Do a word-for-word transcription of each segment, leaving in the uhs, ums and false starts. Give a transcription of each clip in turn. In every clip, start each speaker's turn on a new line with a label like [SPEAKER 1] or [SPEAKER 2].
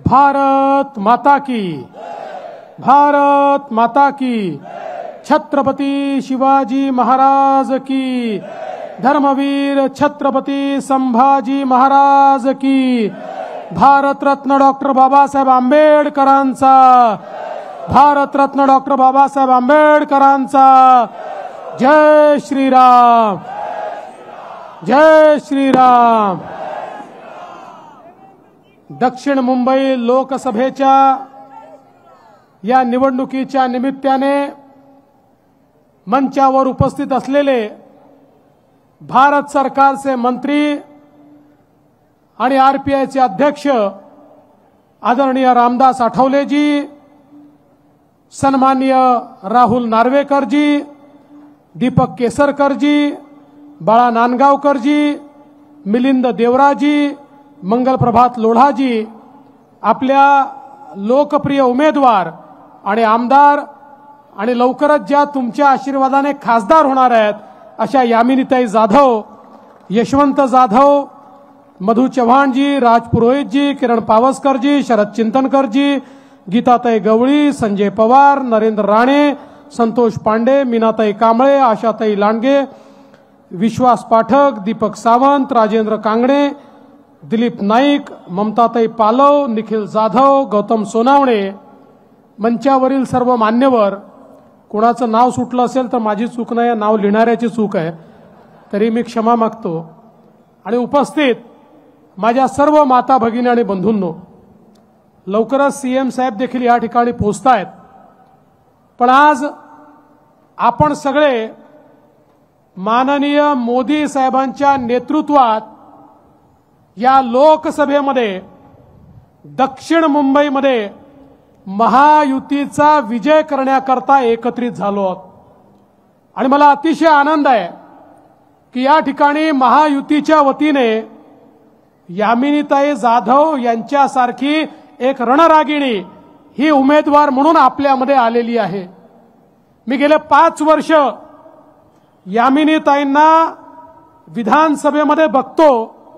[SPEAKER 1] भारत माता की, भारत माता की, छत्रपती शिवाजी महाराज की, धर्मवीर छत्रपती संभाजी महाराज की, भारतरत्न डॉक्टर बाबासाहेब आंबेडकरांचा, भारतरत्न डॉक्टर बाबासाहेब आंबेडकरांचा, जय श्रीराम, जय श्रीराम। दक्षिण मुंबई लोकसभेच्या या निवडणुकीच्या निमित्ताने मंचावर उपस्थित असलेले भारत सरकारचे मंत्री आणि आरपीआयचे अध्यक्ष आदरणीय रामदास आठवलेजी, सन्माननीय राहुल नार्वेकरजी, दीपक केसरकरजी, बाळा नांदगावकरजी, मिलिंद देवराजी, मंगलप्रभात लोढाजी, आपल्या लोकप्रिय उमेदवार आणि आमदार आणि लवकरच ज्या तुमच्या आशीर्वादाने खासदार होणार आहेत अशा यामिनीताई जाधव, यशवंत जाधव, मधु चव्हाणजी, राज पुरोहितजी, किरण पावसकरजी, शरद चिंतनकरजी, गीताताई गवळी, संजय पवार, नरेंद्र राणे, संतोष पांडे, मीनाताई कांबळे, आशाताई लांडगे, विश्वास पाठक, दीपक सावंत, राजेंद्र कांगणे, दिलीप नाईक, ममताताई पालव, निखिल जाधव, गौतम सोनावणे, मंचावरील सर्व मान्यवर, कोणाचं नाव सुटलं असेल तर माझी चूक नाही, नाव लिहिणाऱ्याची चूक आहे, तरी मी क्षमा मागतो। आणि उपस्थित माझ्या सर्व माता भगिनी आणि बंधूंनो, लवकरच सीएम साहेब देखील या ठिकाणी पोहोचतायत, पण आज आपण सगळे माननीय मोदी साहेबांच्या नेतृत्वात या लोकसभेमध्ये दक्षिण मुंबईमध्ये महायुतीचा विजय करण्याकरता एकत्रित झालो आहोत। आणि मला अतिशय आनंद आहे की या ठिकाणी महायुतीच्या वतीने यामिनीताई जाधव यांच्यासारखी एक रणरागिणी ही उमेदवार म्हणून आपल्यामध्ये आलेली आहे। मी गेले पाच वर्ष यामिनीताईंना विधानसभेमध्ये बघतो,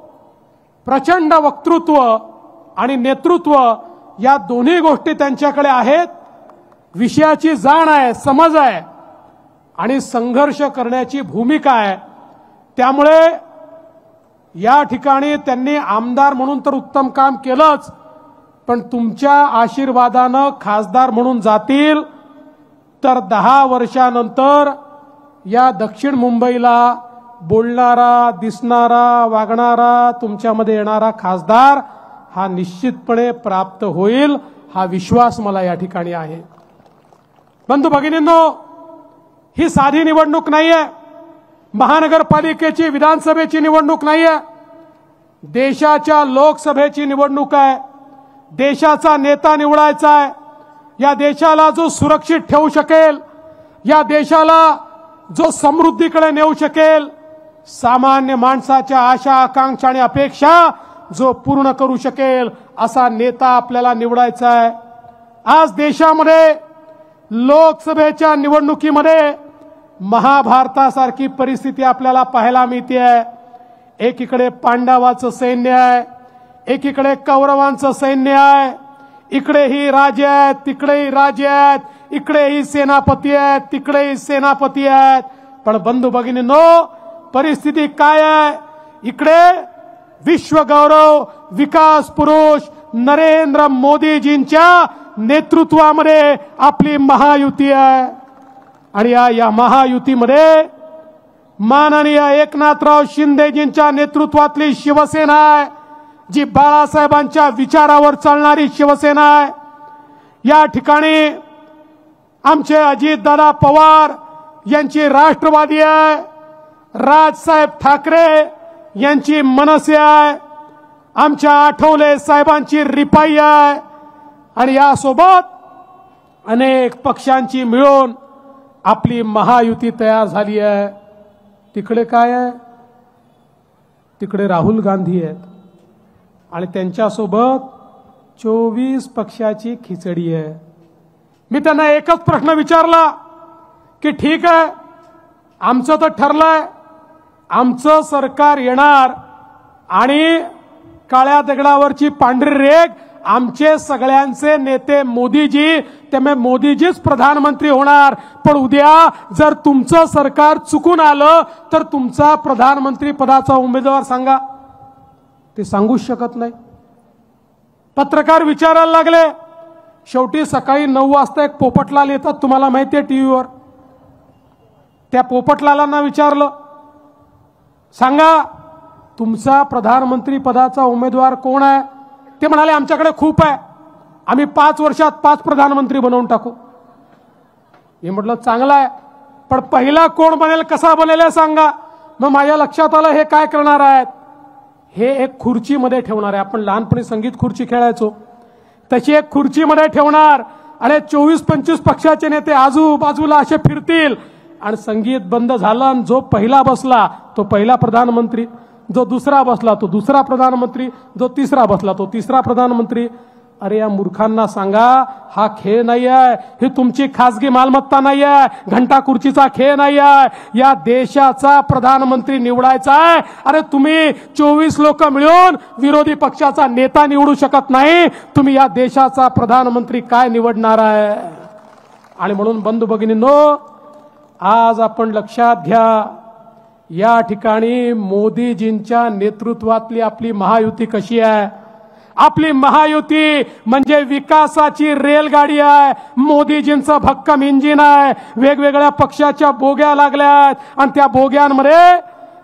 [SPEAKER 1] प्रचंड वक्तृत्व आणि नेतृत्व या दोन्ही गोष्टी त्यांच्याकडे आहेत, विषयाची जाण आहे, समज आहे आणि संघर्ष करण्याची भूमिका आहे। त्यामुळे या ठिकाणी त्यांनी आमदार म्हणून तर उत्तम काम केलंच, पण तुमच्या आशीर्वादानं खासदार म्हणून जातील तर दहा वर्षानंतर या दक्षिण मुंबईला बोलणारा, दिसणारा, वागणारा, तुमच्यामध्ये येणारा खासदार हा निश्चितपणे प्राप्त होईल, हा विश्वास मला या ठिकाणी आहे। बंधू भगिनींनो, ही साधी निवडणूक नाहीये, महानगरपालिकेची विधानसभेची निवडणूक नाहीये, देशाच्या लोकसभेची निवडणूक आहे। देशाचा नेता निवडायचा आहे, या देशाला जो सुरक्षित ठेवू शकेल, या देशाला जो समृद्धीकडे नेऊ शकेल, सामान्य माणसाच्या आशा, आकांक्षा आणि अपेक्षा जो पूर्ण करू शकेल असा नेता आपल्याला निवडायचा आहे। आज देशामध्ये लोकसभेच्या निवडणुकीमध्ये महाभारतासारखी परिस्थिती आपल्याला पाहायला मिळते आहे। एकीकडे पांडवाचं सैन्य आहे, एकीकडे कौरवांचं सैन्य आहे, इकडेही राजे आहेत, तिकडेही राजे आहेत, इकडेही सेनापती आहेत, तिकडेही सेनापती आहेत। पण बंधू भगिनींनो, परिस्थिती काय आहे? इकडे विश्वगौरव विकास पुरुष नरेंद्र मोदीजींच्या नेतृत्वामध्ये आपली महायुती आहे आणि या, या महायुतीमध्ये माननीय एकनाथराव शिंदेजींच्या नेतृत्वातली शिवसेना आहे, जी बाळासाहेबांच्या विचारावर चालणारी शिवसेना आहे। या ठिकाणी आमचे अजितदादा पवार यांची राष्ट्रवादी आहे, राजसाहेब ठाकरे यांची मनसे आहे, आमच्या आठवले साहेबांची रिपाई आहे आणि यासोबत अनेक पक्षांची मिळून आपली महायुती तयार झाली आहे। तिकडे काय आहे? तिकडे राहुल गांधी आहेत आणि त्यांच्यासोबत चोवीस पक्षाची खिचडी आहे। मी त्यांना एकच प्रश्न विचारला की ठीक आहे, आमचं तर ठरलंय, आमचं सरकार येणार आणि काळ्या दगडावरची पांढरी रेघ आमचे सगळ्यांचे नेते मोदीजी, त्यामुळे मोदीजीच प्रधानमंत्री होणार। पण उद्या जर तुमचं सरकार चुकून आलं तर तुमचा प्रधानमंत्री पदाचा उमेदवार सांगा, ते सांगूच शकत नाही। पत्रकार विचारायला लागले, शेवटी सकाळी नऊ वाजता एक पोपटलाल येतात, तुम्हाला माहिती आहे टीव्हीवर। त्या पोपटलालांना विचारलं, सांगा तुमचा प्रधानमंत्री पदाचा उमेदवार कोण आहे? ते म्हणाले आमच्याकडे खूप आहे, आम्ही पाच वर्षात पाच प्रधानमंत्री बनवून टाकू। मी म्हटलं चांगला आहे, पण पहिला कोण बनेल, कसा बनेल सांगा। मग माझ्या लक्षात आलं हे काय करणार आहेत, हे एक खुर्चीमध्ये ठेवणार आहे। आपण लहानपणी संगीत खुर्ची खेळायचो, तशी एक खुर्चीमध्ये ठेवणार आणि चोवीस पंचवीस पक्षाचे नेते आजूबाजूला असे फिरतील आणि संगीत बंद झालं आणि जो पहिला बसला तो पहिला प्रधानमंत्री, जो दुसरा बसला तो दुसरा प्रधानमंत्री, जो तिसरा बसला तो तिसरा प्रधानमंत्री। अरे या मूर्खांना सांगा, हा खेळ नाही आहे, ही तुमची खासगी मालमत्ता नाही आहे, घंटा खुर्चीचा खेळ नाही आहे। या देशाचा प्रधानमंत्री निवडायचा आहे। अरे तुम्ही चोवीस लोक मिळून विरोधी पक्षाचा नेता निवडू शकत नाही, तुम्ही या देशाचा प्रधानमंत्री काय निवडणार आहे? आणि म्हणून बंधू भगिनींनो, आज आपण लक्षात घ्या, या ठिकाणी मोदीजींच्या नेतृत्वातली आपली महायुती कशी आहे? आपली महायुती म्हणजे विकासाची रेलगाडी आहे। मोदीजींचं भक्कम इंजिन आहे। वेगवेगळ्या पक्षाच्या बोग्या लागल्यात आणि त्या बोग्यांमध्ये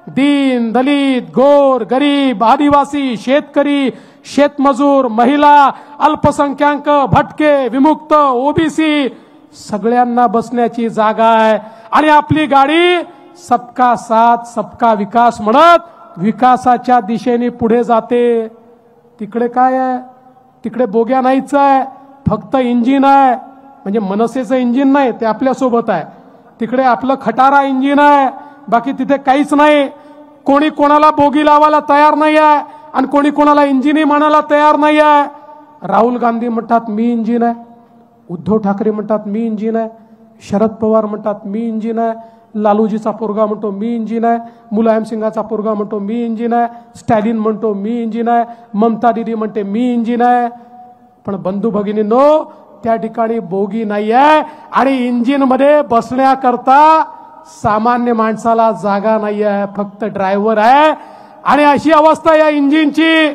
[SPEAKER 1] दीन दलित, गोर, गरीब, आदिवासी, शेतकरी, शेतमजूर, महिला, अल्पसंख्याक, भटके, विमुक्त, ओबीसी सगळ्यांना बसण्याची जागा आहे। आणि आपली गाडी सबका साथ सबका विकास म्हणत विकासाच्या दिशेने पुढे जाते। तिकडे काय आहे? तिकडे बोग्या नाहीच आहे, फक्त इंजिन आहे। म्हणजे मनसेचं इंजिन नाही, ते आपल्या सोबत आहे। तिकडे आपलं खटारा इंजिन आहे, बाकी तिथे काहीच नाही। कोणी कोणाला बोगी लावायला तयार नाही आहे आणि कोणी कोणाला इंजिनही मानायला तयार नाही आहे। राहुल गांधी म्हणतात मी इंजिन आहे, उद्धव ठाकरे म्हणतात मी इंजिन आहे, शरद पवार म्हणतात मी इंजिन आहे, लालूजीचा पोरगा म्हणतो मी इंजिन आहे, मुलायम सिंगाचा पोरगा म्हणतो मी इंजिन आहे, स्टॅलिन म्हणतो मी इंजिन आहे, ममता दीदी म्हणते मी इंजिन आहे। पण बंधू भगिनींनो, त्या ठिकाणी बोगी नाही आहे आणि इंजिन मध्ये बसण्याकरता सामान्य माणसाला जागा नाही आहे, फक्त ड्रायव्हर आहे। आणि अशी अवस्था या इंजिनची,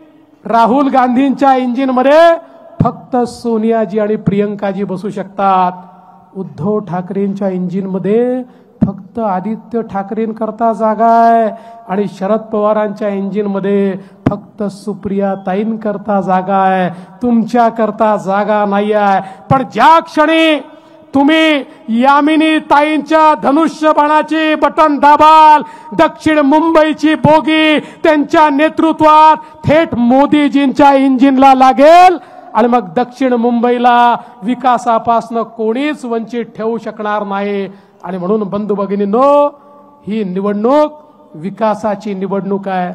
[SPEAKER 1] राहुल गांधींच्या इंजिन मध्ये फक्त सोनियाजी आणि प्रियंकाजी बसू शकतात। उद्धव ठाकरेंच्या इंजिन मध्ये फक्त आदित्य ठाकरेंकरता जागा आहे आणि शरद पवारांच्या इंजिन मध्ये फक्त सुप्रिया ताईंकरता जागा आहे, तुमच्या करता जागा नाही आहे। पण ज्या क्षणी तुम्ही यामिनी ताईंच्या धनुष्यबाणाची बटन दाबाल, दक्षिण मुंबईची बोगी त्यांच्या नेतृत्वात थेट मोदीजींच्या इंजिनला लागेल आणि मग दक्षिण मुंबईला विकासापासून कोणीच वंचित ठेवू शकणार नाही। आणि म्हणून बंधू भगिनींनो, ही निवडणूक विकासाची निवडणूक आहे।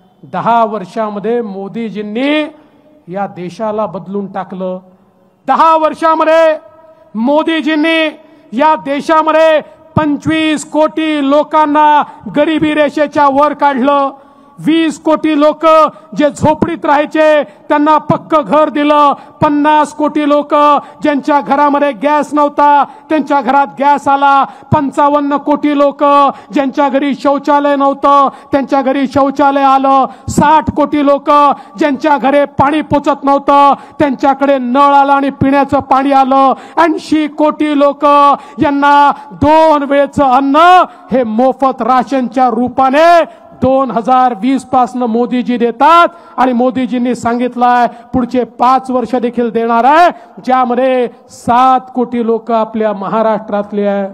[SPEAKER 1] दहा वर्षामध्ये मोदीजींनी या देशाला बदलून टाकलं। दहा वर्षामध्ये मोदीजींनी या देशामध्ये पंचवीस कोटी लोकांना गरिबी रेषेच्या वर काढलं। वीस कोटी लोक जे झोपडीत राहायचे त्यांना पक्क घर दिलं। पन्नास कोटी लोक ज्यांच्या घरामध्ये गॅस नव्हता त्यांच्या घरात गॅस आला। पंचावन्न कोटी लोक ज्यांच्या घरी शौचालय नव्हतं त्यांच्या घरी शौचालय आलं। साठ कोटी लोक ज्यांच्या घरी पाणी पोचत नव्हतं त्यांच्याकडे नळ आला आणि पिण्याचं पाणी आलं। ऐंशी कोटी लोक यांना दोन वेळचं अन्न हे मोफत राशनच्या रूपाने दोन हजार वीस पासून मोदीजी देतात आणि मोदीजींनी सांगितलंय पुढचे पाच वर्ष देखील देणार आहे, ज्यामध्ये सात कोटी लोक आपल्या महाराष्ट्रातले आहे।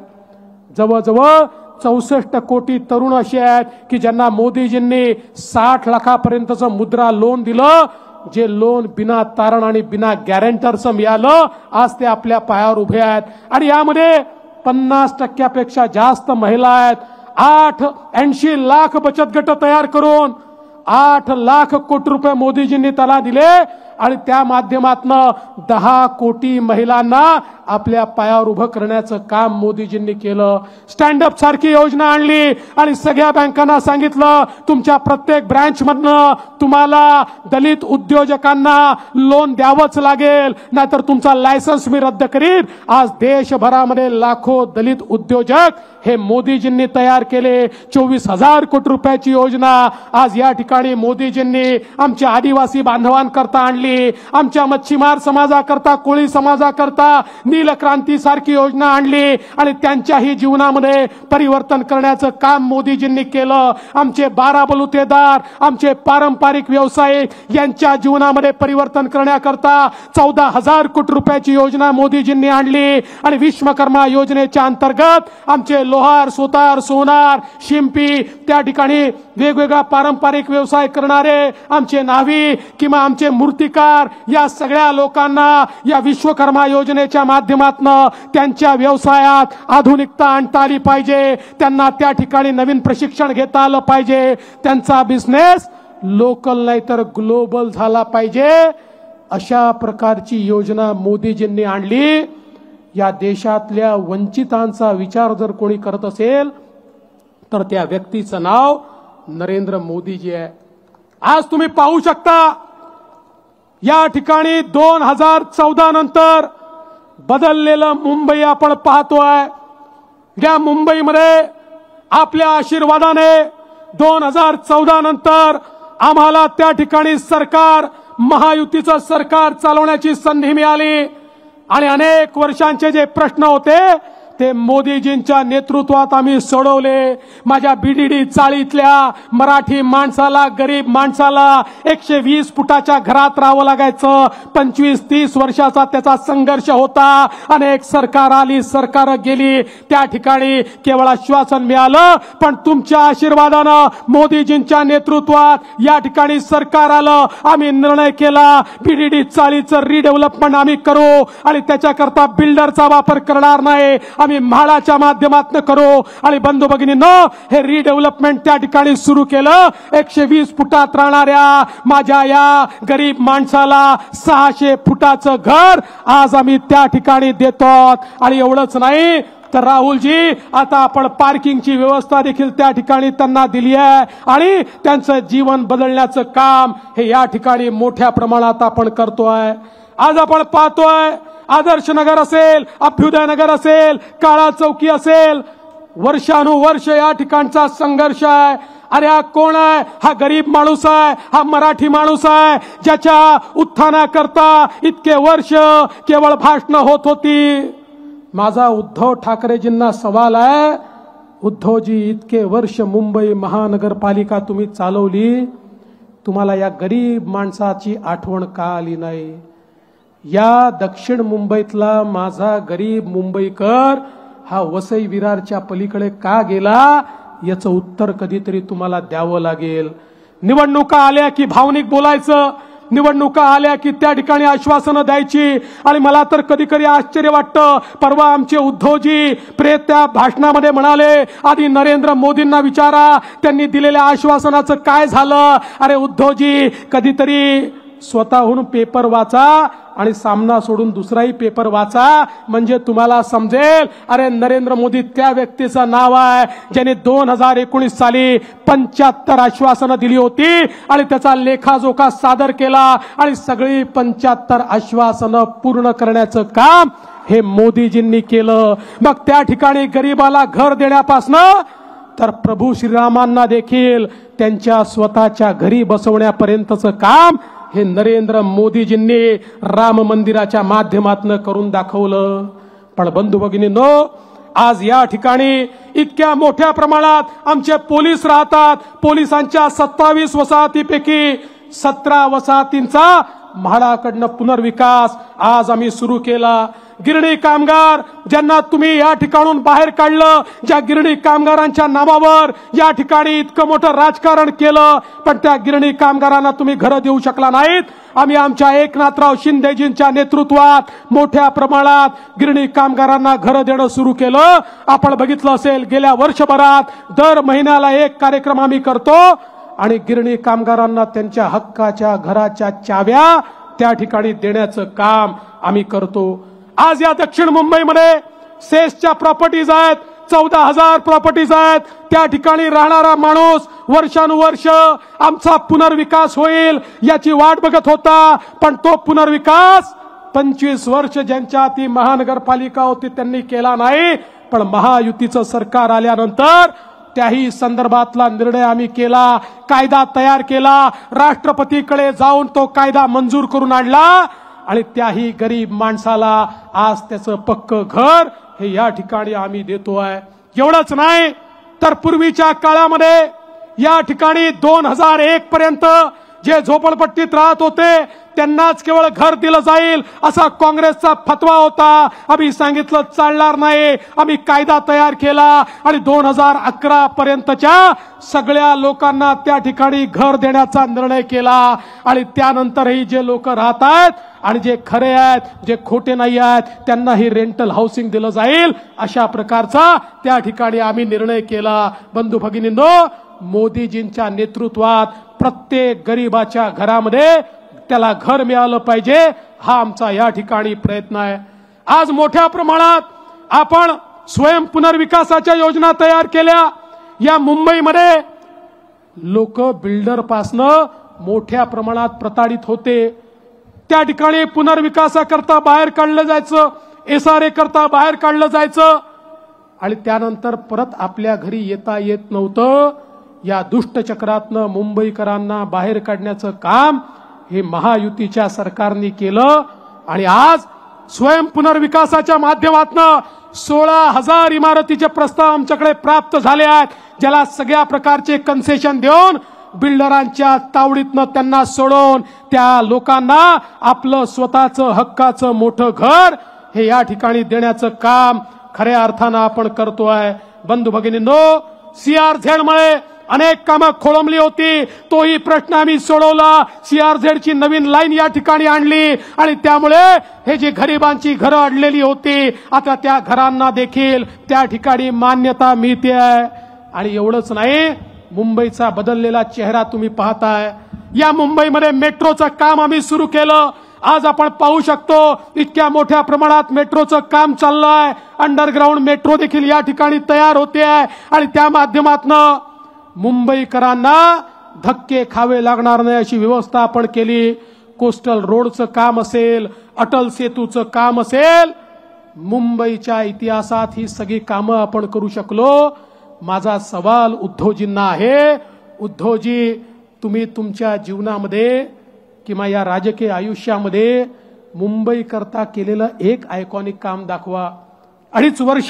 [SPEAKER 1] जवळजवळ चौसष्ट कोटी तरुण असे आहेत की ज्यांना मोदीजींनी साठ लाखापर्यंतचं मुद्रा लोन दिलं, जे लोन बिना तारण आणि बिना गॅरंटरचं मिळालं। आज ते आपल्या पायावर उभे आहेत आणि यामध्ये पन्नास टक्क्यापेक्षा जास्त महिला आहेत। आठ ऐंशी लाख बचत गट तयार करून आठ लाख कोटी रुपये मोदीजींनी त्याला दिले आणि त्या माध्यमातून दहा कोटी महिलांना आपल्या पायावर उभं करण्याचं काम मोदीजींनी केलं। स्टँड अप सारखी योजना आणली आणि सगळ्या बँकांना सांगितलं तुमच्या प्रत्येक ब्रँच मधनं तुम्हाला दलित उद्योजकांना लोन द्यावंच लागेल, नाहीतर तुमचा लायसन्स मी रद्द करीन। आज देशभरामध्ये लाखो दलित उद्योजक हे मोदीजींनी तयार केले। चोवीस हजार कोटी रुपयाची योजना आज या ठिकाणी मोदीजींनी आमच्या आदिवासी बांधवांकरता आणली, आमच्या मच्छीमार समाजाकरता, कोळी समाजाकरता नीलक्रांती सारखी योजना आणली आणि त्यांच्याही जीवनामध्ये परिवर्तन करण्याचं काम मोदीजींनी केलं। आमचे बारा बलुतेदार, आमचे पारंपरिक व्यावसायिक यांच्या जीवनामध्ये परिवर्तन करण्याकरता चौदा हजार कोटी रुपयाची योजना मोदीजींनी आणली आणि विश्वकर्मा योजनेच्या अंतर्गत आमचे लोहार, सुतार, सोनार, शिंपी त्या ठिकाणी वेगवेगळा पारंपरिक व्यवसाय करणारे आमचे न्हावी किंवा आमचे मूर्तिकार या सगळ्या लोकांना या विश्वकर्मा योजनेच्या माध्यमातून त्यांच्या व्यवसायात आधुनिकता आणता आली पाहिजे, त्यांना त्या ठिकाणी नवीन प्रशिक्षण घेता आलं पाहिजे, त्यांचा बिझनेस लोकल नाही तर ग्लोबल झाला पाहिजे। अशा प्रकारची योजना मोदीजींनी आणली। या देशातल्या वंचितांचा विचार जर कोणी करत असेल तर त्या व्यक्तीचं नाव नरेंद्र मोदीजी आहे। आज तुम्ही पाहू शकता या ठिकाणी दोन हजार चौदा नंतर बदललेलं मुंबई आपण पाहतोय। या मुंबईमध्ये आपल्या आशीर्वादाने दोन हजार चौदा नंतर आम्हाला त्या ठिकाणी सरकार, महायुतीचं सरकार चालवण्याची संधी मिळाली आणि अनेक वर्षांचे जे प्रश्न होते ते मोदीजींच्या नेतृत्वात आम्ही सोडवले। माझ्या बीडीडी चाळीतल्या मराठी माणसाला, गरीब माणसाला एकशे वीस फुटाच्या घरात राहावं लागायचं। पंचवीस तीस वर्षाचा त्याचा संघर्ष होता। अनेक सरकार आली, सरकार गेली, त्या ठिकाणी केवळ आश्वासन मिळालं, पण तुमच्या आशीर्वादानं मोदीजींच्या नेतृत्वात या ठिकाणी सरकार आलं। आम्ही निर्णय केला बीडीडी चाळीचं रिडेव्हलपमेंट आम्ही करू आणि त्याच्याकरता बिल्डरचा वापर करणार नाही, आम्ही म्हाडाच्या माध्यमातून करू। आणि बंधू भगिनींनो, हे रिडेव्हलपमेंट त्या ठिकाणी सुरू केलं। एकशे वीस फुटात राहणाऱ्या माझ्या या गरीब माणसाला सहाशे फुटाचं घर आज आम्ही त्या ठिकाणी देतो। आणि एवढंच नाही तर राहुलजी, आता आपण पार्किंगची व्यवस्था देखील त्या ठिकाणी त्यांना दिली आहे आणि त्यांचं जीवन बदलण्याचं काम हे या ठिकाणी मोठ्या प्रमाणात आपण करतोय। आज आपण पाहतोय आदर्श नगर असेल, अभ्युदय नगर असेल, काळा चौकी असेल, वर्षानुवर्ष या ठिकाणचा संघर्ष आहे। अरे हा कोण आहे? हा गरीब माणूस आहे, हा मराठी माणूस आहे, ज्याच्या उत्थानाकरता इतके वर्ष केवळ भाषणं होत होती। माझा उद्धव ठाकरेजींना सवाल आहे, उद्धवजी इतके वर्ष मुंबई महानगरपालिका तुम्ही चालवली, तुम्हाला या गरीब माणसाची आठवण का आली नाही? या दक्षिण मुंबईतला माझा गरीब मुंबईकर हा वसई विरारच्या पलीकडे का गेला याचं उत्तर कधीतरी तुम्हाला द्यावं लागेल। निवडणुका आल्या की भावनिक बोलायचं, निवडणुका आल्या की त्या ठिकाणी आश्वासनं द्यायची। आणि मला तर कधी कधी आश्चर्य वाटतं, परवा आमचे उद्धवजी प्रेत त्या भाषणामध्ये म्हणाले आधी नरेंद्र मोदींना विचारा त्यांनी दिलेल्या आश्वासनाचं काय झालं। अरे उद्धवजी, कधीतरी स्वतःहून पेपर वाचा आणि सामना सोडून दुसराही पेपर वाचा, म्हणजे तुम्हाला समजेल। अरे नरेंद्र मोदी त्या व्यक्तीचं नाव आहे ज्याने दोन हजार एकोणीस साली पंच्याहत्तर आश्वासनं दिली होती आणि त्याचा लेखाजोखा सादर केला आणि सगळी पंच्याहत्तर आश्वासनं पूर्ण करण्याचं काम हे मोदीजींनी केलं। मग त्या ठिकाणी गरीबाला घर देण्यापासनं तर प्रभू श्रीरामांना देखील त्यांच्या स्वतःच्या घरी बसवण्यापर्यंतचं काम हे नरेंद्र मोदीजींनी राम मंदिराच्या माध्यमातून करून दाखवलं। पण बंधू भगिनींनो, आज या ठिकाणी इतक्या मोठ्या प्रमाणात आमचे पोलीस राहतात। पोलिसांच्या सत्तावीस वसाहतीपैकी सतरा वसाहतींचा म्हाडाकडनं पुनर्विकास आज आम्ही सुरू केला। गिरणी कामगार ज्यांना तुम्ही या ठिकाणून बाहेर काढलं, ज्या गिरणी कामगारांच्या नावावर या ठिकाणी इतकं मोठं राजकारण केलं, पण त्या गिरणी कामगारांना तुम्ही घरं देऊ शकला नाहीत। आम्ही आमच्या एकनाथराव शिंदेजींच्या नेतृत्वात मोठ्या प्रमाणात गिरणी कामगारांना घरं देणं सुरू केलं। आपण बघितलं असेल गेल्या वर्षभरात दर महिन्याला एक कार्यक्रम आम्ही करतो आणि गिरणी कामगारांना त्यांच्या हक्काच्या घराच्या चाव्या त्या ठिकाणी देण्याचं काम आम्ही करतो। आज या दक्षिण मुंबईमध्ये सेसच्या प्रॉपर्टीज आहेत, चौदा हजार प्रॉपर्टीज आहेत। त्या ठिकाणी राहणारा माणूस वर्षानुवर्ष आमचा पुनर्विकास होईल याची वाट बघत होता, पण तो पुनर्विकास पंचवीस वर्ष ज्यांच्या ती महानगरपालिका होती त्यांनी केला नाही। पण महायुतीचं सरकार आल्यानंतर त्याही संदर्भातला निर्णय आम्ही केला, कायदा तयार केला, राष्ट्रपतीकडे जाऊन तो कायदा मंजूर करून आणला आणि त्याही गरीब माणसाला आज त्याचं पक्क घर हे या ठिकाणी आम्ही देतोय। एवढंच नाही तर पूर्वीच्या काळामध्ये या ठिकाणी दोन हजार एक पर्यंत जे झोपडपट्टीत राहत होते त्यांनाच केवळ घर दिलं जाईल असा काँग्रेसचा फतवा होता। आम्ही सांगितलं चालणार नाही, आम्ही कायदा तयार केला आणि दोन हजार अकरा पर्यंतच्या सगळ्या लोकांना त्या ठिकाणी घर देण्याचा निर्णय केला आणि त्यानंतरही जे लोक राहत आहेत आणि जे खरे आहेत जे खोटे नाही आहेत त्यांनाही रेंटल हाऊसिंग दिलं जाईल अशा प्रकारचा त्या ठिकाणी आम्ही निर्णय केला। बंधू भगिनींनो, मोदीजींच्या नेतृत्वात प्रत्येक गरीबाच्या घरामध्ये त्याला घर मिळालं पाहिजे हा आमचा या ठिकाणी प्रयत्न आहे। आज मोठ्या प्रमाणात आपण स्वयं पुनर्विकासाच्या योजना तयार केल्या। या मुंबईमध्ये लोक बिल्डर पासनं मोठ्या प्रमाणात प्रताडित होते, त्या ठिकाणी पुनर्विकासाकरता बाहेर काढलं जायचं, एसआरए करता बाहेर काढलं जायचं आणि त्यानंतर परत आपल्या घरी येता येत नव्हतं। या दुष्टचक्रातनं मुंबईकरांना बाहेर काढण्याचं काम हे महायुतीच्या सरकारने केलं आणि आज स्वयं पुनर्विकासाच्या माध्यमातून सोळा हजार इमारतीचे प्रस्ताव आमच्याकडे प्राप्त झाले आहेत, ज्याला सगळ्या प्रकारचे कन्सेशन देऊन बिल्डरांच्या तावडीतनं त्यांना सोडून त्या लोकांना आपलं स्वतःचं हक्काचं मोठं घर हे या ठिकाणी देण्याचं काम खऱ्या अर्थानं आपण करतोय। बंधू भगिनींनो, सीआरझेड मुळे अनेक कामं खोळंबली होती, तोही प्रश्न आम्ही सोडवला। सीआरझेड ची नवीन लाईन या ठिकाणी आणली आणि त्यामुळे हे जे गरिबांची घरं अडलेली होती आता त्या घरांना देखील त्या ठिकाणी मान्यता मिळते आहे। आणि एवढंच नाही, मुंबईचा बदललेला चेहरा तुम्ही पाहताय। या मुंबईमध्ये मेट्रोचं काम आम्ही सुरू केलं। आज आपण पाहू शकतो इतक्या मोठ्या प्रमाणात मेट्रोचं काम चाललंय, अंडरग्राऊंड मेट्रो देखील या ठिकाणी तयार होते आहे आणि त्या माध्यमातून मुंबईकरांना धक्के खावे लागणार नाही अशी व्यवस्था आपण केली। कोस्टल रोडचं काम असेल, अटल सेतूचं काम असेल, मुंबईच्या इतिहासात ही सगळी कामं आपण करू शकलो। माझा सवाल उद्धवजींना आहे, उद्धवजी तुम्ही तुमच्या जीवनामध्ये किंवा या राजकीय आयुष्यामध्ये मुंबई करता केलेलं एक आयकॉनिक काम दाखवा। अडीच वर्ष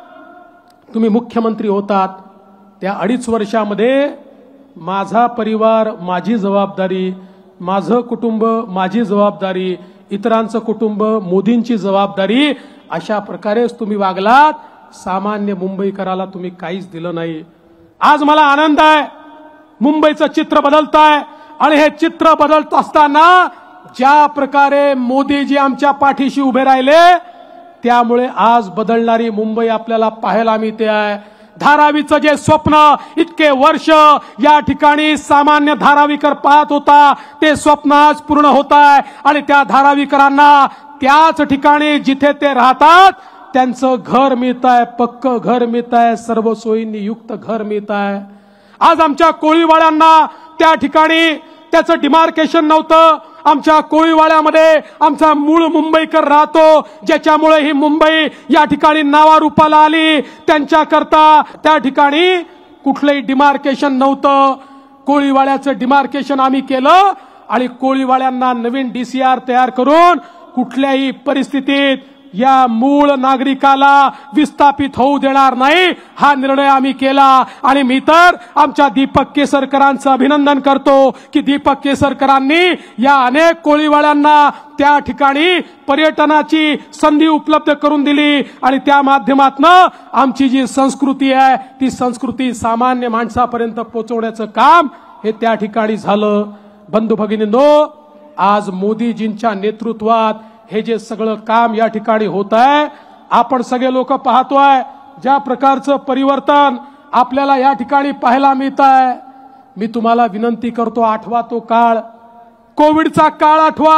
[SPEAKER 1] तुम्ही मुख्यमंत्री होतात, त्या अडीच वर्षामध्ये माझा परिवार माझी जबाबदारी, माझं कुटुंब माझी जबाबदारी, इतरांचं कुटुंब मोदींची जबाबदारी अशा प्रकारेच तुम्ही वागलात। सामान्य मुंबईकराला तुम्ही काहीच दिलं नाही। आज मला आनंद आहे, मुंबईचं चित्र बदलतंय आणि हे चित्र बदलत असताना ज्या प्रकारे मोदीजी आमच्या पाठीशी उभे राहिले त्यामुळे आज बदलणारी मुंबई आपल्याला पाहायला मिळते आहे। धारावीचं जे स्वप्न इतके वर्ष या ठिकाणी सामान्य धारावीकर पाहत होता ते स्वप्न आज पूर्ण होत आहे आणि त्या धारावीकरांना त्याच ठिकाणी जिथे ते राहतात त्यांचं घर मिळतंय, पक्क घर मिळतंय, सर्व सोयींनी युक्त घर मिळतंय। आज आमच्या कोळीवाड्यांना त्या ठिकाणी त्याचं डिमार्केशन नव्हतं। आमच्या कोळीवाड्यामध्ये आमचा मूळ मुंबईकर राहतो, ज्याच्यामुळे ही मुंबई या ठिकाणी नावारूपाला आली। त्यांच्याकरता त्या ठिकाणी कुठलंही डिमार्केशन नव्हतं। कोळीवाड्याचं डिमार्केशन आम्ही केलं आणि कोळीवाड्यांना नवीन डीसीआर तयार करून कुठल्याही परिस्थितीत या मूळ नागरिकाला विस्थापित होऊ देणार नाही हा निर्णय आम्ही केला। आणि मी तर आमच्या दीपक केसरकरांचं अभिनंदन करतो की दीपक केसरकरांनी या अनेक कोळीवाड्यांना त्या ठिकाणी पर्यटनाची संधी उपलब्ध करून दिली आणि त्या माध्यमातून आमची जी संस्कृती आहे ती संस्कृती सामान्य माणसापर्यंत पोहोचवण्याचं काम हे त्या ठिकाणी झालं। बंधू भगिनींनो, आज मोदीजींच्या नेतृत्वात हे जे सगळं काम या ठिकाणी होत आहे, आपण सगळे लोक पाहतोय ज्या प्रकारचं परिवर्तन आपल्याला या ठिकाणी पाहायला मिळत आहे। मी तुम्हाला विनंती करतो, आठवा तो काळ, कोविडचा काळ आठवा।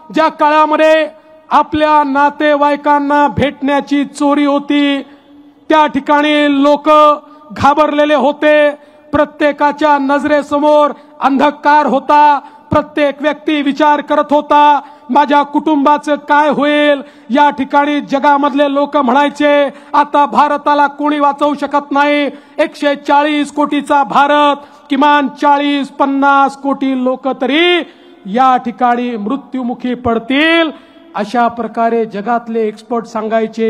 [SPEAKER 1] ज्या काळामध्ये आपल्या नातेवाईकांना भेटण्याची चोरी होती, त्या ठिकाणी लोक घाबरलेले होते, प्रत्येकाच्या नजरेसमोर अंधकार होता, प्रत्येक व्यक्ती विचार करत होता माझ्या कुटुंबाचं काय होईल। या ठिकाणी जगामधले लोक म्हणायचे आता भारताला कोणी वाचवू शकत नाही, एकशे चाळीस कोटीचा भारत, किमान चाळीस पन्नास कोटी लोक तरी या ठिकाणी मृत्युमुखी पडतील, अशा प्रकारे जगातले एक्सपर्ट सांगायचे।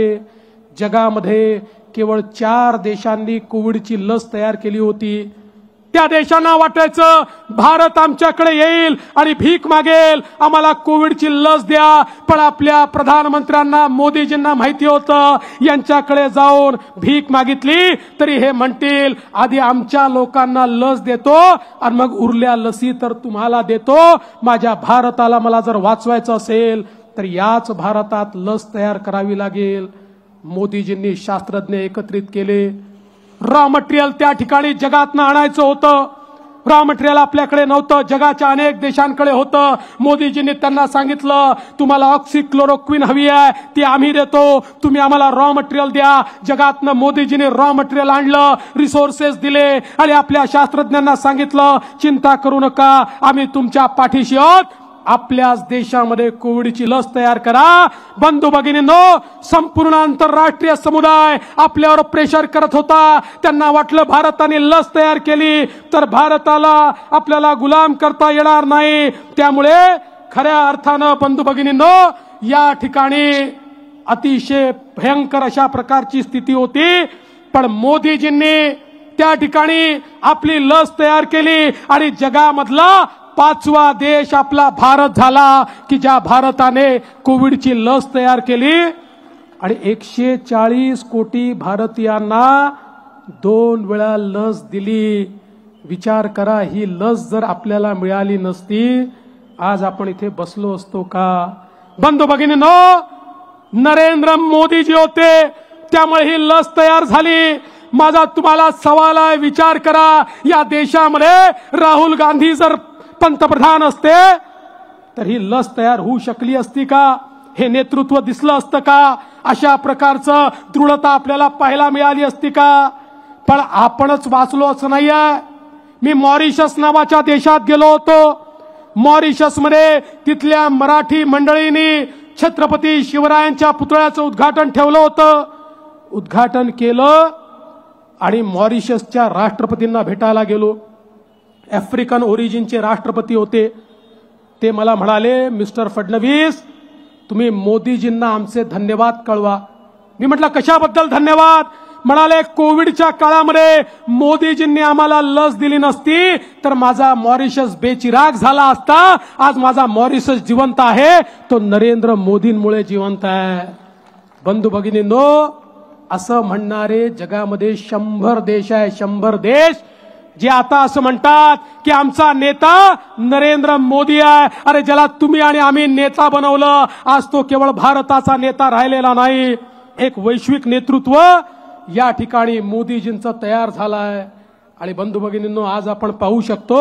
[SPEAKER 1] जगामध्ये केवळ चार देशांनी कोविडची लस तयार केली होती। त्या देशांना वाटायचं भारत आमच्याकडे येईल आणि भीक मागेल, आम्हाला कोविडची लस द्या। पण आपल्या प्रधानमंत्र्यांना मोदीजींना माहिती होतं यांच्याकडे जाऊन भीक मागितली तरी हे म्हणतील आधी आमच्या लोकांना लस देतो आणि मग उरल्या लसी तर तुम्हाला देतो। माझ्या भारताला मला जर वाचवायचं असेल तर याच भारतात लस तयार करावी लागेल। मोदीजींनी शास्त्रज्ञ एकत्रित केले, रॉ मटेरियल त्या ठिकाणी जगातनं आणायचं होतं। रॉ मटेरियल आपल्याकडे नव्हतं, जगाच्या अनेक देशांकडे होतं। मोदीजींनी त्यांना सांगितलं तुम्हाला ऑक्सिक्लोरोक्विन हवी आहे ती आम्ही देतो, तुम्ही आम्हाला रॉ मटेरियल द्या। जगातनं मोदीजींनी रॉ मटेरियल आणलं, रिसोर्सेस दिले आणि आपल्या शास्त्रज्ञांना सांगितलं चिंता करू नका, आम्ही तुमच्या पाठीशी आहोत, आपल्याच देशामध्ये कोविडची लस तयार करा। बंधू भगिनींनो, संपूर्ण आंतरराष्ट्रीय समुदाय आपल्यावर प्रेशर करत होता। त्यांना वाटलं भारताने लस तयार केली तर भारताला आपल्याला गुलाम करता येणार नाही। त्यामुळे खऱ्या अर्थानं बंधू भगिनींनो या ठिकाणी अतिशय भयंकर अशा प्रकारची स्थिती होती। पण मोदीजींनी त्या ठिकाणी आपली लस तयार केली आणि जगामधला पाचवा देश आपला भारत झाला की ज्या भारताने कोविडची लस तयार केली आणि एकशे चाळीस कोटी भारतीयांना दोन वेळा लस दिली। विचार करा, ही लस जर आपल्याला मिळाली नसती आज आपण इथे बसलो असतो का? बंधू भगिनींनो, नरेंद्र मोदीजी होते त्यामुळे ही लस तयार झाली। माझा तुम्हाला सवाल आहे, विचार करा, या देशामध्ये राहुल गांधी जर पंतप्रधान असते तर ही लस तयार होऊ शकली असती का? हे नेतृत्व दिसलं असतं का? अशा प्रकारचं दृढता आपल्याला पाहायला मिळाली असती का? पण आपणच वाचलो असं नाहीये। मी मॉरिशस नावाच्या देशात गेलो होतो। मॉरिशसमध्ये तिथल्या मराठी मंडळींनी छत्रपती शिवरायांच्या पुतळ्याचं उद्घाटन ठेवलं होतं। उद्घाटन केलं आणि मॉरिशसच्या राष्ट्रपतींना भेटायला गेलो। आफ्रिकन ओरिजिनचे राष्ट्रपती होते। ते मला म्हणाले मिस्टर फडणवीस तुम्ही मोदीजींना आमचे धन्यवाद कळवा। मी म्हटलं कशाबद्दल धन्यवाद? म्हणाले कोविडच्या काळामध्ये मोदीजींनी आम्हाला लस दिली नसती तर माझा मॉरिशस बेचिराग झाला असता। आज माझा मॉरिशस जिवंत आहे तो नरेंद्र मोदींमुळे जिवंत आहे। बंधू भगिनींनो, असं म्हणणारे जगामध्ये शंभर देश आहे, शंभर देश जे आता असं म्हणतात की आमचा नेता नरेंद्र मोदी आहे। अरे ज्याला तुम्ही आणि आम्ही नेता बनवलं, आज तो केवळ भारताचा नेता राहिलेला नाही, एक वैश्विक नेतृत्व या ठिकाणी मोदीजींचा तयार झालाय। आणि बंधू भगिनींनो, आज आपण पाहू शकतो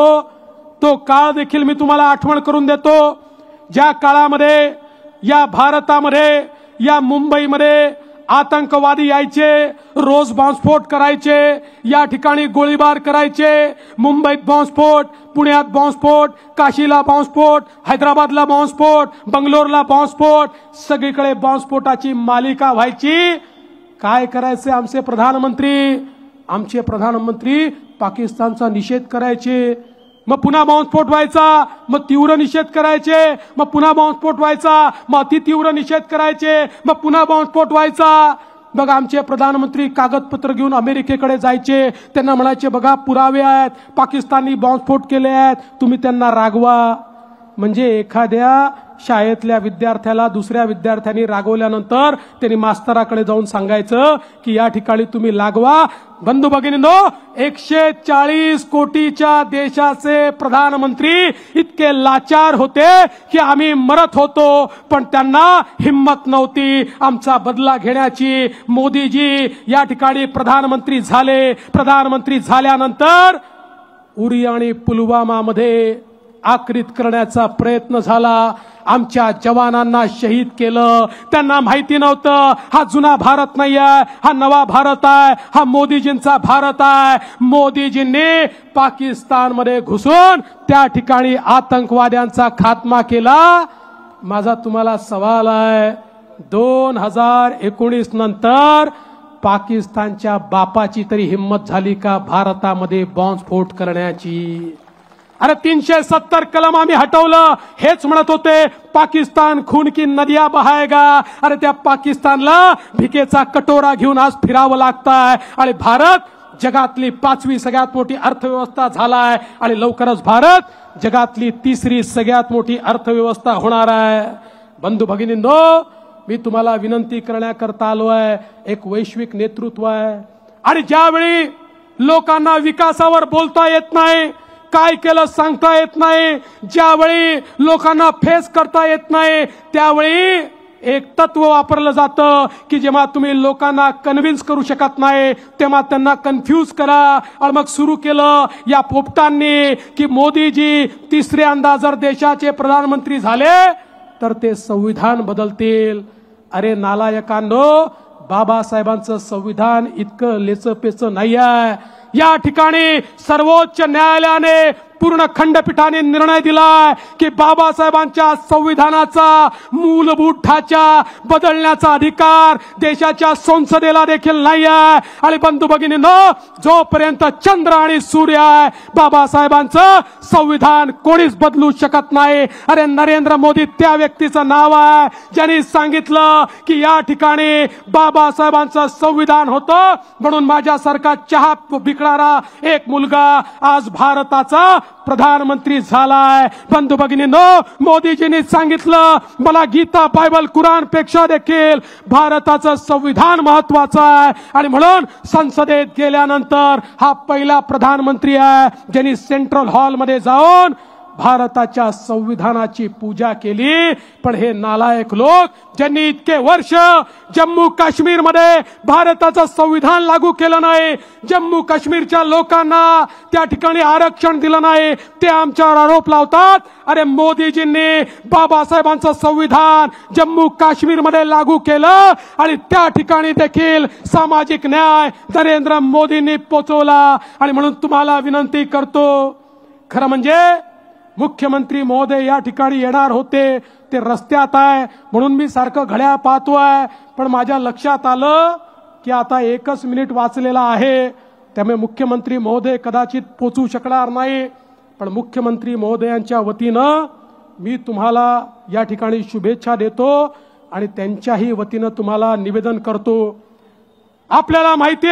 [SPEAKER 1] तो काळ देखील मी तुम्हाला आठवण करून देतो, ज्या काळामध्ये या भारतामध्ये या मुंबईमध्ये आतंकवादी यायचे, रोज बॉम्बस्फोट करायचे, या ठिकाणी गोळीबार करायचे। मुंबईत बॉम्बस्फोट, पुण्यात बॉम्बस्फोट, काशीला बॉम्बस्फोट, हैदराबादला बॉम्बस्फोट, बंगलोरला बॉम्बस्फोट, सगळीकडे बॉम्बस्फोटाची मालिका व्हायची। काय करायचे आमचे प्रधानमंत्री? आमचे प्रधानमंत्री पाकिस्तानचा निषेध करायचे, मग पुन्हा बॉम्बस्फोट व्हायचा, मग तीव्र निषेध करायचे, मग पुन्हा बॉम्बस्फोट व्हायचा, मग अति तीव्र निषेध करायचे, मग पुन्हा बॉम्बस्फोट व्हायचा। बघा आमचे प्रधानमंत्री कागदपत्र घेऊन अमेरिकेकडे जायचे, त्यांना म्हणायचे बघा पुरावे आहेत, पाकिस्ताननी बॉम्बस्फोट केले आहेत, तुम्ही त्यांना रागवा। म्हणजे एखाद्या शाळेतल्या विद्यार्थ्याला दुसऱ्या विद्यार्थ्यांनी रागवल्यानंतर त्यांनी मास्तराकडे जाऊन सांगायचं की या ठिकाणी तुम्ही लागवा। बंधू भगिनींनो, एकशे चाळीस कोटीच्या देशाचे प्रधानमंत्री इतके लाचार होते की आम्ही मरत होतो पण त्यांना हिम्मत नव्हती आमचा बदला घेण्याची। मोदीजी या ठिकाणी प्रधानमंत्री झाले। प्रधानमंत्री झाल्यानंतर उरी आणि पुलवामामध्ये आक्रित करण्याचा प्रयत्न झाला. आमच्या जवानांना शहीद केलं. त्यांना माहिती नव्हतं हा जुना भारत नाही आहे, हा नवा भारत आहे, हा मोदीजींचा भारत आहे. मोदीजींनी पाकिस्तानमध्ये घुसून त्या ठिकाणी आतंकवाद्यांचा खात्मा केला. माझा तुम्हाला सवाल आहे, दोन हजार एकोणीस नंतर पाकिस्तानच्या बापाची तरी हिम्मत झाली का भारतामध्ये बॉम्बस्फोट करण्याची? अरे तीनशे सत्तर कलम आम्ही हटवलं, हेच म्हणत होते पाकिस्तान खून की नदिया बहाएगा. अरे त्या पाकिस्तानला भिकेचा कटोरा घेऊन आज फिरावं लागतंय. आणि भारत जगातली पाचवी सगळ्यात मोठी अर्थव्यवस्था झालाय आणि लवकरच भारत जगातली तिसरी सगळ्यात मोठी अर्थव्यवस्था होणार आहे. बंधू भगिनींनो, मी तुम्हाला विनंती करण्याकरता आलो आहे. एक वैश्विक नेतृत्व आहे आणि ज्यावेळी लोकांना विकासावर बोलता येत नाही, काय केलं सांगता येत नाही, ज्यावेळी लोकांना फेस करता येत नाही, त्यावेळी एक तत्व वापरलं जातं की जेव्हा तुम्ही लोकांना कन्व्हिन्स करू शकत नाही तेव्हा त्यांना कन्फ्यूज करा. आणि मग सुरू केलं या पोपटांनी की मोदीजी तिसऱ्यांदा जर देशाचे प्रधानमंत्री झाले तर ते संविधान बदलतील. अरे नालायकांनो, बाबासाहेबांचं संविधान इतकं लेचपेचं नाही आहे. या ठिकाणी सर्वोच्च न्यायालयाने पूर्ण खंडपीठाने निर्णय दिलाय की बाबासाहेबांच्या संविधानाचा मूलभूत ढाचा बदलण्याचा अधिकार देशाच्या संसदेला देखील नाही आहे. आणि बंधू भगिनींनो, जोपर्यंत चंद्र आणि सूर्य आहे बाबासाहेबांचं संविधान कोणीच बदलू शकत नाही. अरे नरेंद्र मोदी त्या व्यक्तीचं नाव आहे ज्यांनी सांगितलं की या ठिकाणी बाबासाहेबांचं संविधान होतं म्हणून माझ्यासारखा चहा विकणारा एक मुलगा आज भारताचा प्रधानमंत्री झालाय. बंधू भगिनींनो, मोदीजींनी सांगितलं मला गीता बायबल कुराण पेक्षा देखील भारताचं संविधान महत्वाचं आहे. आणि म्हणून संसदेत गेल्यानंतर हा पहिला प्रधानमंत्री आहे ज्यांनी सेंट्रल हॉलमध्ये जाऊन भारताच्या संविधानाची पूजा केली. पण हे नालायक लोक ज्यांनी इतके वर्ष जम्मू काश्मीर मध्ये भारताचं संविधान लागू केलं नाही, जम्मू काश्मीरच्या लोकांना त्या ठिकाणी आरक्षण दिलं नाही, ते आमच्यावर आरोप लावतात. अरे मोदीजींनी बाबासाहेबांचं संविधान जम्मू काश्मीर मध्ये लागू केलं आणि त्या ठिकाणी देखील सामाजिक न्याय नरेंद्र मोदींनी पोचवला. आणि म्हणून तुम्हाला विनंती करतो, खरं म्हणजे मुख्यमंत्री महोदय या ठिकाणी येणार होते, ते रस्त्यात आहे म्हणून मी सारखं घड्याळ पाहतोय. पण माझ्या लक्षात आलं की आता एकच मिनिट वाचलेला आहे, त्यामुळे मुख्यमंत्री महोदय कदाचित पोचू शकणार नाही. पण मुख्यमंत्री महोदयांच्या वतीनं मी तुम्हाला या ठिकाणी शुभेच्छा देतो आणि त्यांच्याही वतीनं तुम्हाला निवेदन करतो. आपल्याला माहिती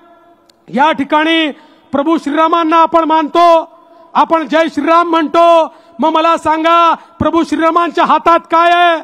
[SPEAKER 1] आहे या ठिकाणी प्रभू श्रीरामांना आपण मानतो, आपण जय श्रीराम म्हणतो. मग मला सांगा, प्रभू श्रीरामांच्या हातात काय आहे?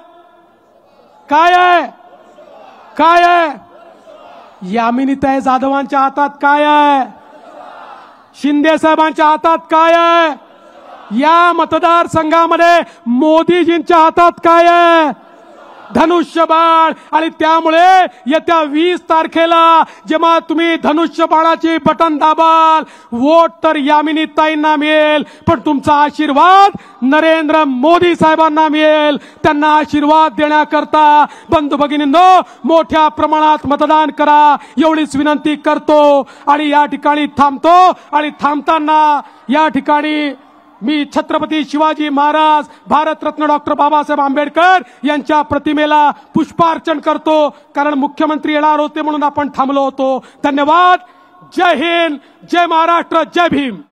[SPEAKER 1] काय आहे? काय आहे? यामिनीताई जाधवांच्या हातात काय आहे? शिंदे साहेबांच्या हातात काय आहे? या मतदारसंघामध्ये मोदीजींच्या हातात काय आहे? धनुष्यबाण. आणि त्यामुळे येत्या वीस तारखेला जेव्हा तुम्ही धनुष्यबाणाची बटन दाबाल, वोट तर यामिनीताईंना मिळेल, पण तुमचा आशीर्वाद नरेंद्र मोदी साहेबांना मिळेल. त्यांना आशीर्वाद देण्याकरता बंधू भगिनींनो मोठ्या प्रमाणात मतदान करा एवढीच विनंती करतो. आणि या ठिकाणी थांबतो. आणि थांबताना या ठिकाणी मी छत्रपती शिवाजी महाराज भारतरत्न डॉक्टर बाबासाहेब आंबेडकर यांच्या प्रतिमेला पुष्पार्चन करतो, कारण मुख्यमंत्री येणार होते म्हणून आपण थांबलो होतो. धन्यवाद. जय हिंद, जय महाराष्ट्र, जय भीम.